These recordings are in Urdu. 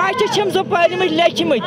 بچہ چھم زٕ پٔرمٕتۍ لیکھمٕتۍ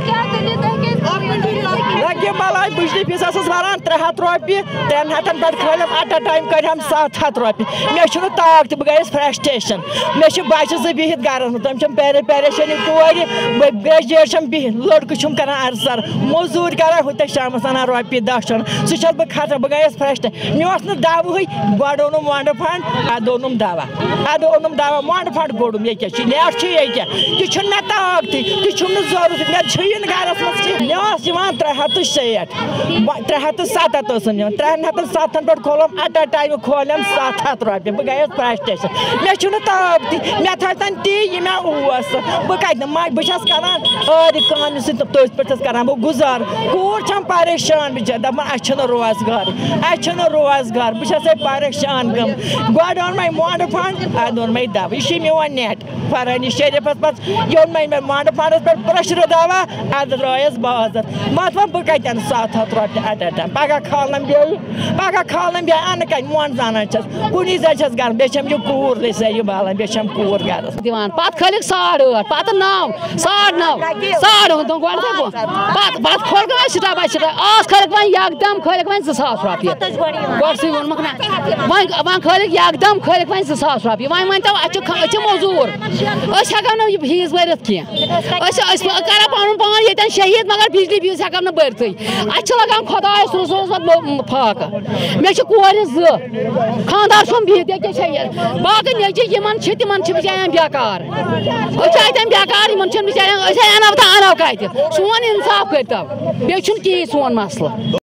لگہِ بلاے بجلی فیس ٲسٕس بَران 300 رۄپیہِ 300 پٮ۪ٹھ کھٲلِم ایٹ اَ ٹایم کٔرِم 700 رۄپیہِ مےٚ چھُنہٕ طاق تہِ بہٕ گٔیَس فرٛسٹریشن مےٚ چھِ بچہِ زٕ بِہِتھ گرس منٛز تِم چھِم پریشٲنی کورِ گریجویٹ چھم بِہِتھ لڑکہٕ چھُم کران ارسر موٚزوٗرۍ کران ہُتہِ شامس اَنان رۄپیہِ 10 سُہ چھَس بہٕ کھسان بہٕ گٔیَس فرٛسٹریٹ مےٚ اوس نہٕ دَوہٕے گۄڈٕ اوٚنُم وۄنٛڈٕ فنٛڈ اَدٕ اوٚنُم دوا وۄنٛڈٕ فنٛڈ کوٚڑُم ییٚکیٛاہ چھُ نیٹ چھُ ییٚکیٛاہ تہِ چھُنہٕ مےٚ طاقتٕے تہِ چھُم نہٕ ضروٗرت مےٚ چھُیی نہٕ گرس منٛز کینٛہہ مےٚ اوس یِوان 360 307 ٲسٕم یِوان 307 پٮ۪ٹھ کھولُم ایٹ اَ ٹایم کھولِم 700 رۄپیہِ بہٕ گٔیَس فرٛسٹریشن مےٚ چھُنہٕ طاقتٕے مےٚ تھٲیتن تی یہِ مےٚ اوس بہٕ کتہِ بہٕ چھَس کران آرِ کامہِ سۭتۍ تٔتھۍ پٮ۪ٹھ چھَس کران بہٕ گُزارٕ کوٗر چھَم پریشان بِچٲر دَپان اَسہِ چھُنہٕ روزگار بہٕ چھَسے پریشان گٔمٕژ گۄڈٕ اوٚن مےٚ وۄنٛڈٕ فنٛڈ اَدٕ اوٚن مےٚ دوا یہِ چھُ میون نیٹ فرٲنی شریٖفَس پتہٕ اوٚن مےٚ وۄنٛڈٕ فنٛڈَس پٮ۪ٹھ پرٛیشرٕ دوا اَدٕ درٛایَس بازر مطلب بہٕ کَتہِ اَنہٕ 700 رۄپیہِ ایٹ اَ ٹایم پگاہ کھالنَم بیٚیہِ اَنہٕ کَتہِ مۄنٛڈ زانان چھَس کُنی زَن چھَس گرم بیٚیہِ چھَم یہِ کوٗر لٔسا یہِ بالان بیٚیہِ چھَم کوٗر گرس دِوان پتہٕ کھٲلِکھ 8.5 پتہٕ 9 9.5 پتہٕ کھولکھ وۄنۍ سٹاپ آز کھٲلِکھ وۄنۍ یکدم کھٲلِکھ وۄنۍ 2000 رۄپیہِ گۄڈسٕے ووٚنمَکھ مےٚ وۄنۍ کھٲلِکھ یکدم کھٲلِکھ وۄنۍ 2000 رۄپیہِ وۄنۍ ؤنۍتو أسۍ چھِ موٚزوٗر أسۍ ہٮ۪کو نہٕ یہِ فیٖس بٔرِتھ کینٛہہ أسۍ کران پنُن پان ییٚتٮ۪ن شہیٖد مگر بجلی فیٖس ہٮ۪کو نہٕ بٔرتھٕے اَسہِ چھِ لگان خۄدایَس رسوٗلَس پتہٕ فاقہٕ مےٚ چھِ کورِ 2 خانٛدار چھُم بِہِتھ ییٚکیٛاہ شہیٖد باقٕے نیٚچِوۍ یِمن چھِ تِمن چھِ بِچارٮ۪ن بیکار أسۍ چھِ اَتٮ۪ن بیکار یِمن چھِنہٕ بِچارٮ۪ن أسۍ اَنو تہٕ اَنو کَتہِ سون اِنصاف کٔرۍتو بیٚیہِ چھُنہٕ کِہیٖنۍ سون مسلہٕ